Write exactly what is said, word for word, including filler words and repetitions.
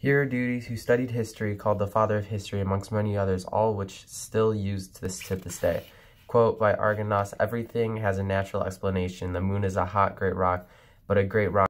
Herodotus, who studied history, called the father of history, amongst many others, all which still used this to this day. Quote, by Argonas, everything has a natural explanation. The moon is a hot, great rock, but a great rock